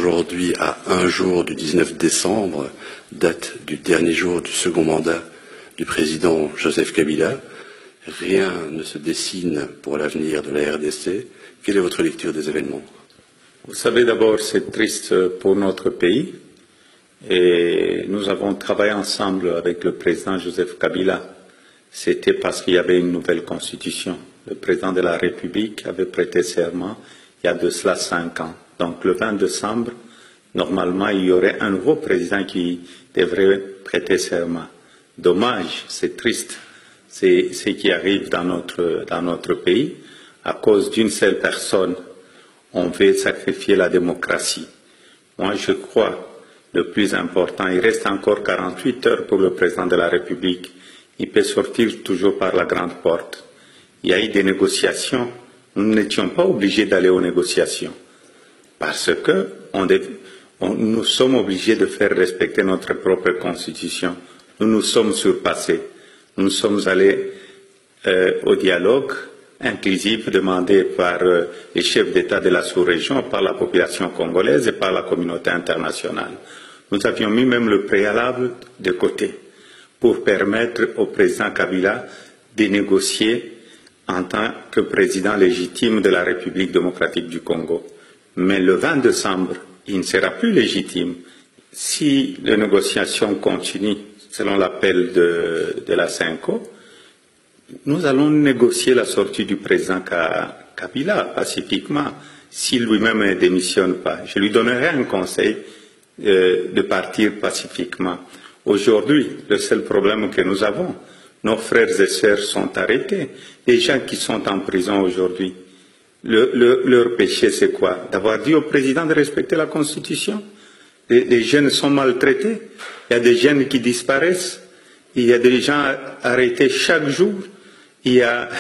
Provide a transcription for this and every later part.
aujourd'hui, à un jour du 19 décembre, date du dernier jour du second mandat du président Joseph Kabila. Rien ne se dessine pour l'avenir de la RDC. Quelle est votre lecture des événements? Vous savez, d'abord, c'est triste pour notre pays. Et nous avons travaillé ensemble avec le président Joseph Kabila. C'était parce qu'il y avait une nouvelle constitution. Le président de la République avait prêté serment il y a de cela 5 ans. Donc le 20 décembre, normalement, il y aurait un nouveau président qui devrait prêter serment. Dommage, c'est triste, c'est ce qui arrive dans notre pays. À cause d'une seule personne, on veut sacrifier la démocratie. Moi, je crois, le plus important, il reste encore 48 heures pour le président de la République. Il peut sortir toujours par la grande porte. Il y a eu des négociations. Nous n'étions pas obligés d'aller aux négociations parce que nous sommes obligés de faire respecter notre propre constitution. Nous nous sommes surpassés. Nous sommes allés au dialogue inclusif demandé par les chefs d'État de la sous-région, par la population congolaise et par la communauté internationale. Nous avions mis même le préalable de côté pour permettre au président Kabila de négocier en tant que président légitime de la République démocratique du Congo. Mais le 20 décembre, il ne sera plus légitime. Si les négociations continuent selon l'appel de la CENCO, nous allons négocier la sortie du président Kabila pacifiquement, s'il lui-même ne démissionne pas. Je lui donnerai un conseil de partir pacifiquement. Aujourd'hui, le seul problème que nous avons, nos frères et sœurs sont arrêtés. Les gens qui sont en prison aujourd'hui, leur péché c'est quoi? D'avoir dit au président de respecter la Constitution. Les jeunes sont maltraités. Il y a des jeunes qui disparaissent. Il y a des gens arrêtés chaque jour. Il y a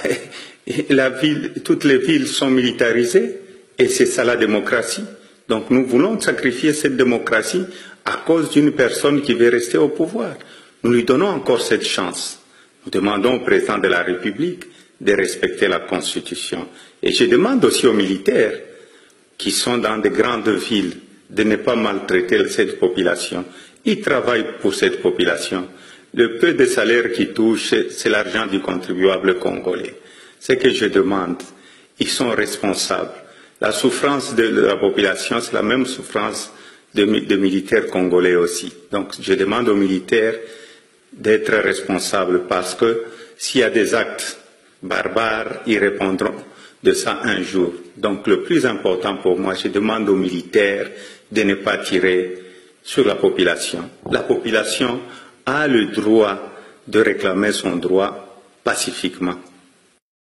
toutes les villes sont militarisées. Et c'est ça la démocratie. Donc nous voulons sacrifier cette démocratie à cause d'une personne qui veut rester au pouvoir. Nous lui donnons encore cette chance. Nous demandons au président de la République de respecter la Constitution. Et je demande aussi aux militaires qui sont dans de grandes villes de ne pas maltraiter cette population. Ils travaillent pour cette population. Le peu de salaire qu'ils touchent, c'est l'argent du contribuable congolais. Ce que je demande, ils sont responsables. La souffrance de la population, c'est la même souffrance de militaires congolais aussi. Donc je demande aux militaires d'être responsables parce que s'il y a des actes barbares, ils répondront de ça un jour. Donc le plus important pour moi, je demande aux militaires de ne pas tirer sur la population. La population a le droit de réclamer son droit pacifiquement.